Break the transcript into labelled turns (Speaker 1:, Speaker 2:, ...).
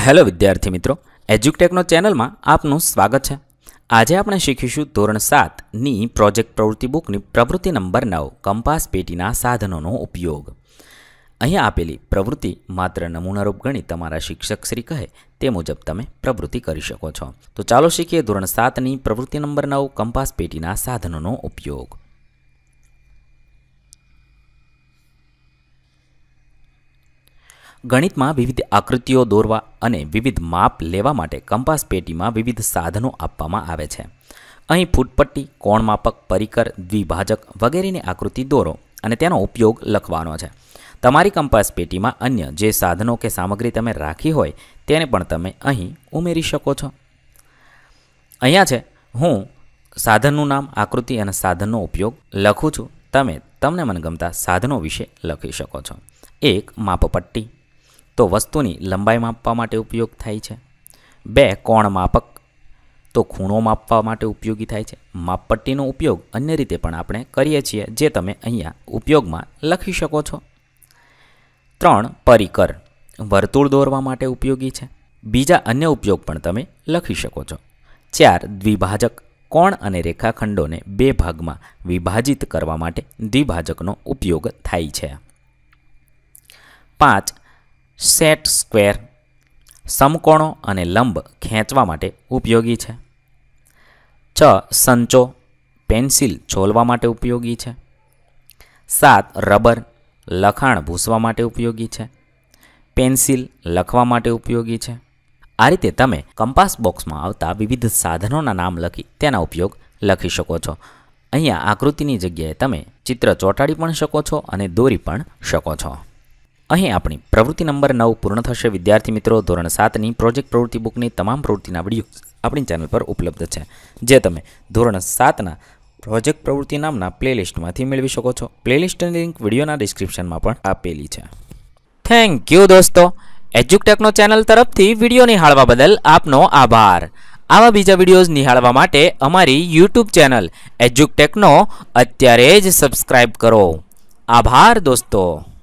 Speaker 1: Hello विद्यार्थी मित्रों, एज्युकटेकनो channel में आपનું स्वागत है। आज આપણે શીખીશું ધોરણ 7 ની પ્રોજેક્ટ પ્રવૃત્તિ બુકની પ્રવૃત્તિ નંબર 9 કંપાસ પેટીના સાધનોનો ઉપયોગ। અહીં આપેલી પ્રવૃત્તિ માત્ર નમૂનારૂપ ગણી તમારા શિક્ષક શ્રી કહે તે મુજબ તમે પ્રવૃત્તિ કરી શકો છો। તો ચાલો શીખીએ ધોરણ 7 ની પ્રવૃત્તિ નંબર 9 કંપાસ પેટીના સાધનોનો ઉપયોગ। गणित में विविध आकृतिओ दौरवा अने विविध माप लेवा माटे कंपास पेटी में विविध साधनों आपवामां आवे छे। अहीं फूटपट्टी, कोणमापक, परिकर, द्विभाजक वगैरेनी आकृति दौरो अने तेनो उपयोग लखवानो छे। तमारी कंपास पेटी में अन्य जे साधनों के सामग्री तमे राखी होय तेने पण तमे अहीं उमेरी शको छो। अहींया छे हूँ साधननुं नाम, आकृति अने साधननो उपयोग लखुं छुं। तमे तमने मनगमता साधनों विषे लखी शको छो। एक मापपट्टी तो वस्तुनी लंबाई मापवा माटे उपयोग थाय छे। बे कोण मापक तो खूणो मापवा माटे उपयोगी थाय छे। मापपट्टीनो उपयोग अन्य रीते पण आपणे करीए छीए जे तमे अहींया उपयोगमां लखी शको छो। 3 परिकर वर्तुळ दौरवा माटे उपयोगी छे। बीजा अन्य उपयोग पण तमे लखी शको छो। 4 द्विभाजक कोण अने रेखाखंडोने बे भागमां विभाजित करवा माटे द्विभाजकनो उपयोग थाय छे। 5 सेट स्क्वेर समकोणों अने लंब खेंचवा माटे उपयोगी छे। 6 संचो पेन्सिल छोलवा माटे उपयोगी छे। 7 रबर लखाण भूसवा माटे उपयोगी छे। पेन्सिल लखवा माटे उपयोगी छे। आ रीते तमे कंपास बॉक्स में आवता विविध साधनों नाम लखी तेना उपयोग लखी शको छो। अहींया आकृतिनी जग्याए तमे चित्र ચોંટાડી पण शको छो अने दोरी पण शको छो। અહીં આપણી પ્રવૃત્તિ નંબર 9 પૂર્ણ થશે। વિદ્યાર્થી મિત્રો, ધોરણ 7ની પ્રોજેક્ટ પ્રવૃત્તિ બુકની તમામ પ્રવૃત્તિના વિડીયો આપણી ચેનલ પર ઉપલબ્ધ છે, જે તમે ધોરણ 7ના પ્રોજેક્ટ પ્રવૃત્તિ નામના પ્લેલિસ્ટમાંથી મેળવી શકો છો। પ્લેલિસ્ટની લિંક વિડીયોના ડિસ્ક્રિપ્શનમાં પણ આપેલી છે। થેન્ક યુ દોસ્તો। એજ્યુકટેકનો ચેનલ તરફથી વિડીયો નિહાળવા બદલ આપનો આભાર। આવા બીજા વિડીયોઝ નિહાળવા માટે અમારી યુટ્યુબ ચેનલ એજ્યુકટેકનો અત્યારે જ સબસ્ક્રાઇબ કરો। આભાર દોસ્તો।